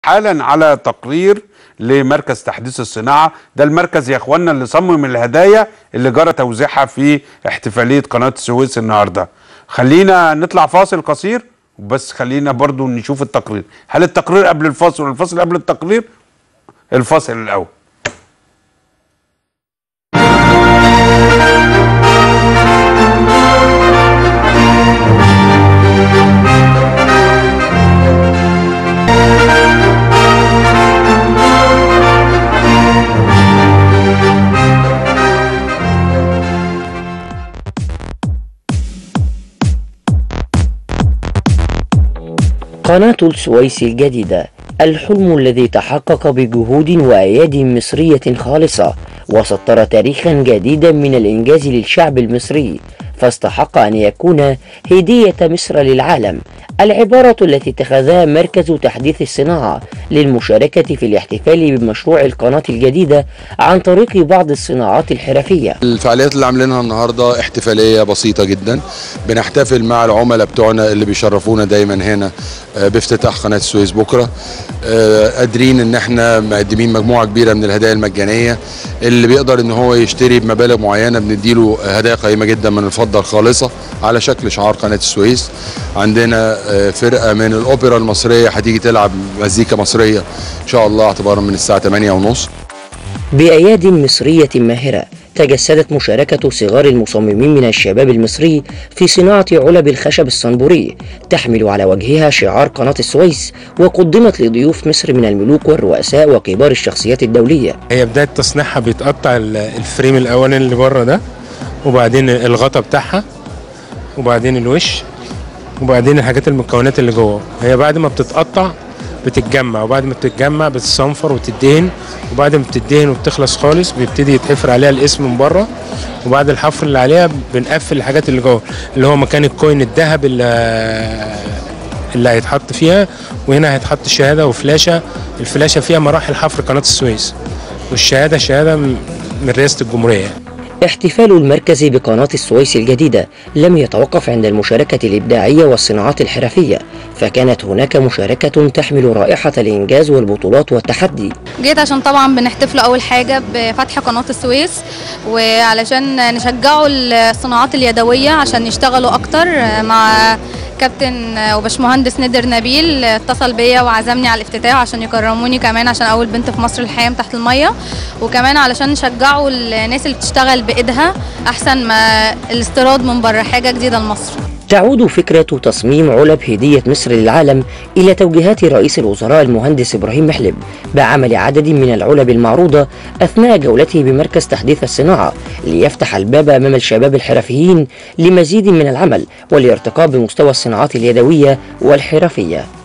حالا على تقرير لمركز تحديث الصناعة. ده المركز يا اخوانا اللي صمم الهدايا اللي جرى توزيعها في احتفالية قناة السويس النهاردة. خلينا نطلع فاصل قصير، بس خلينا برضو نشوف التقرير. هل التقرير قبل الفاصل والفاصل قبل التقرير؟ الفاصل الأول. قناة السويس الجديدة، الحلم الذي تحقق بجهود وأيادي مصرية خالصة، وسطر تاريخا جديدا من الإنجاز للشعب المصري، فاستحق أن يكون هدية مصر للعالم. العبارة التي اتخذها مركز تحديث الصناعة للمشاركة في الاحتفال بمشروع القناة الجديدة عن طريق بعض الصناعات الحرفية. الفعاليات اللي عاملينها النهارده احتفالية بسيطة جدا، بنحتفل مع العملاء بتوعنا اللي بيشرفونا دايما هنا بافتتاح قناة السويس بكرة. قادرين ان احنا مقدمين مجموعة كبيرة من الهدايا المجانية، اللي بيقدر ان هو يشتري بمبالغ معينة بنديله هدايا قيمة جدا من الفضة الخالصة على شكل شعار قناة السويس. عندنا فرقة من الأوبرا المصرية هتيجي تلعب مزيكا مصرية إن شاء الله اعتبارا من الساعة 8:30. بأيادي مصرية ماهرة تجسدت مشاركة صغار المصممين من الشباب المصري في صناعة علب الخشب الصنبوري، تحمل على وجهها شعار قناة السويس، وقدمت لضيوف مصر من الملوك والرؤساء وكبار الشخصيات الدولية. هي بداية تصنيعها بيتقطع الفريم الأولاني اللي بره ده، وبعدين الغطا بتاعها، وبعدين الوش، وبعدين الحاجات المكونات اللي جوه. هي بعد ما بتتقطع بتتجمع، وبعد ما بتتجمع بتتصنفر وتدهن، وبعد ما بتدهن وبتخلص خالص بيبتدي يتحفر عليها الاسم من بره، وبعد الحفر اللي عليها بنقفل الحاجات اللي جوه اللي هو مكان الكوين الذهب اللي هيتحط فيها. وهنا هيتحط الشهاده وفلاشه. الفلاشه فيها مراحل حفر قناه السويس، والشهاده شهاده من رئاسه الجمهوريه. احتفال المركز بقناة السويس الجديدة لم يتوقف عند المشاركة الإبداعية والصناعات الحرفية، فكانت هناك مشاركة تحمل رائحة الإنجاز والبطولات والتحدي. جيت عشان طبعا بنحتفل أول حاجة بفتح قناة السويس، وعلشان نشجعوا الصناعات اليدوية عشان يشتغلوا أكتر. مع كابتن وباشمهندس نادر نبيل اتصل بيا وعزمني على الافتتاح عشان يكرموني كمان، عشان اول بنت في مصر الحياه تحت الميه، وكمان علشان نشجعوا الناس اللي بتشتغل بايدها احسن ما الاستيراد من بره، حاجه جديده لمصر. تعود فكرة تصميم علب هدية مصر للعالم إلى توجيهات رئيس الوزراء المهندس إبراهيم محلب بعمل عدد من العلب المعروضة أثناء جولته بمركز تحديث الصناعة، ليفتح الباب أمام الشباب الحرفيين لمزيد من العمل والارتقاء بمستوى الصناعات اليدوية والحرفية.